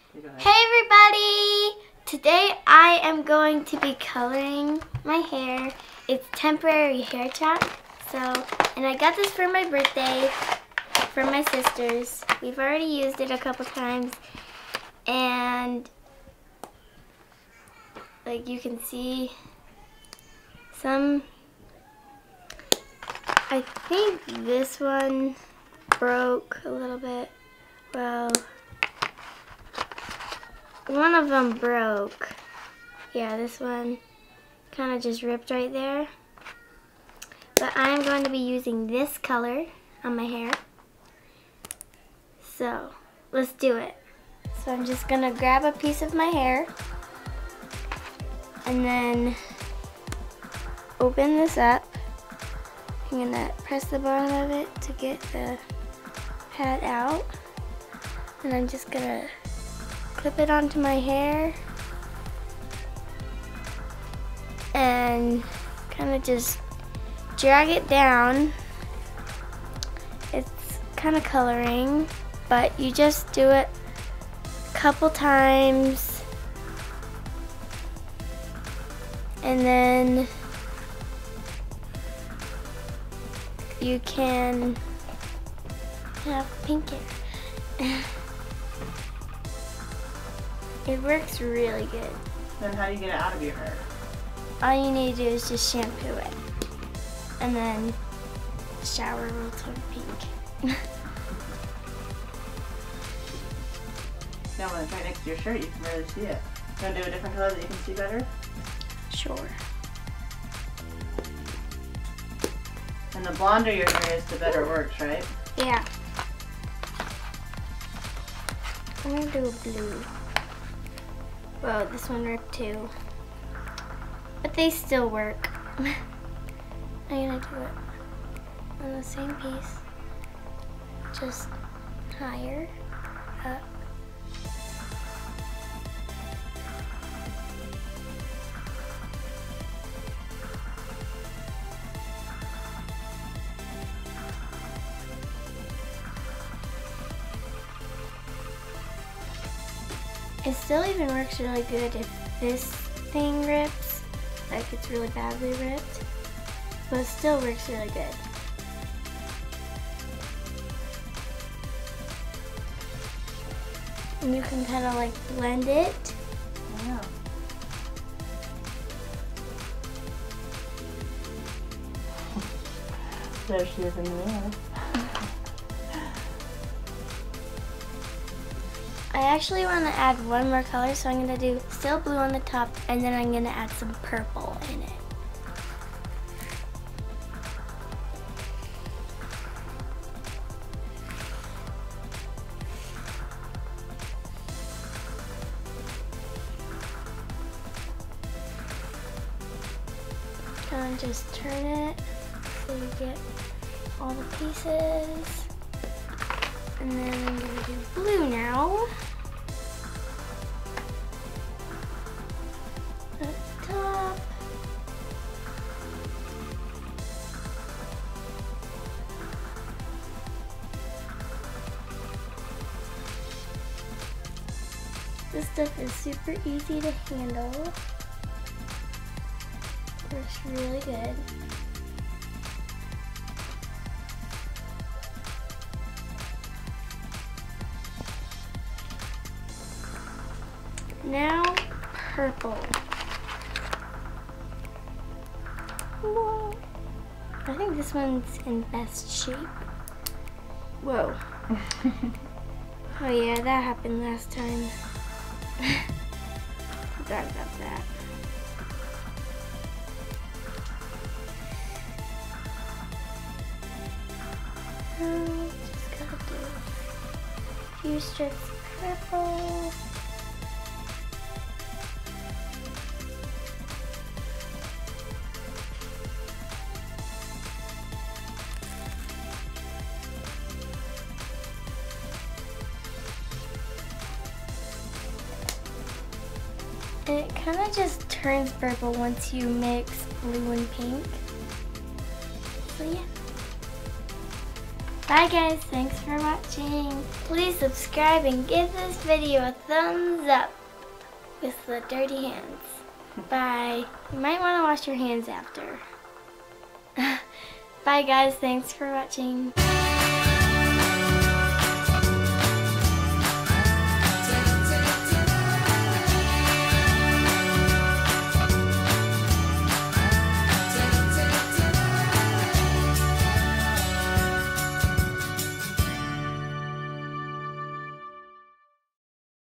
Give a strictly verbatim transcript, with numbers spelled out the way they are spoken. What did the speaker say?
Hey everybody! Today I am going to be coloring my hair. It's temporary hair chalk. So, and I got this for my birthday from my sisters. We've already used it a couple times. And like you can see some, I think this one broke a little bit. Well, one of them broke. Yeah, this one kind of just ripped right there. But I'm going to be using this color on my hair. So, let's do it. So I'm just gonna grab a piece of my hair and then open this up. I'm gonna press the bottom of it to get the pad out. And I'm just gonna clip it onto my hair and kind of just drag it down. It's kind of coloring, but you just do it a couple times and then you can have pink hair. It works really good. Then how do you get it out of your hair? All you need to do is just shampoo it. And then shower will turn pink. Now when it's right next to your shirt, you can really see it. You want to do a different color that you can see better? Sure. And the blonder your hair is, the better it works, right? Yeah. I'm gonna do a blue. Whoa, this one ripped too. But they still work. I'm gonna do it on the same piece. Just higher, up. It still even works really good if this thing rips, like it's really badly ripped, but it still works really good. And you can kind of like blend it. Yeah. There she is in the mirror. I actually want to add one more color, so I'm going to do still blue on the top, and then I'm going to add some purple in it. And just turn it so you get all the pieces. And then I'm going to do blue now. At the top. This stuff is super easy to handle. Works really good. Now, purple. Whoa. I think this one's in best shape. Whoa. Oh yeah, that happened last time. Forgot about that. Um, just gotta do a few strips of purple. And it kind of just turns purple once you mix blue and pink. So yeah. Bye guys, thanks for watching. Please subscribe and give this video a thumbs up with the dirty hands. Bye. You might want to wash your hands after. Bye guys, thanks for watching.